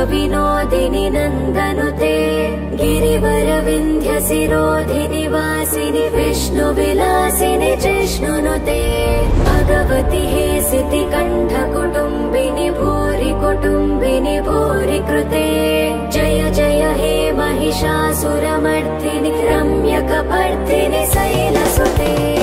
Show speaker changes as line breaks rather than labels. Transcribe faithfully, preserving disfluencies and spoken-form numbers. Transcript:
विनोदिनि नन्दनुते गिरिवर शिरोधिनि वासिनि विष्णुविलासिनि जिष्णुनुते भगवति हे सितिकण्ठ कुटुम्बिनि भूरि कुटुम्बिनि भूरि कृते जय जय हे महिषासुरमर्दिनि रम्यकपर्दिनि शैलसुते।